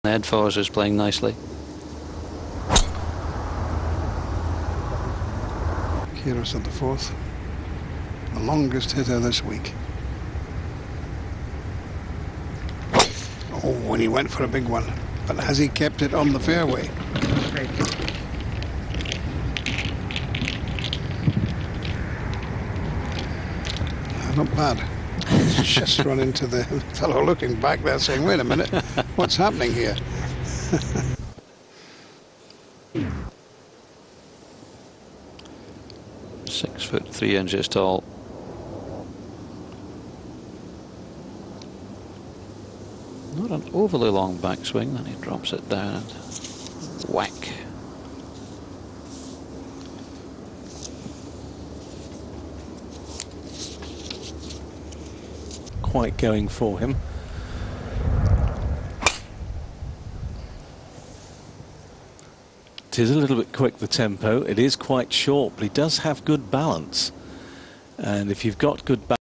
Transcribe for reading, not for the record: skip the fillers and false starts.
Alvers is playing nicely. Quiros at the fourth, the longest hitter this week. Oh, and he went for a big one, but has he kept it on the fairway? Not bad. Just run into the fellow looking back there saying, wait a minute, what's happening here? 6 foot 3 inches tall. Not an overly long backswing, then he drops it down and whack. Quite going for him. It is a little bit quick, the tempo. It is quite short, but he does have good balance. And if you've got good balance,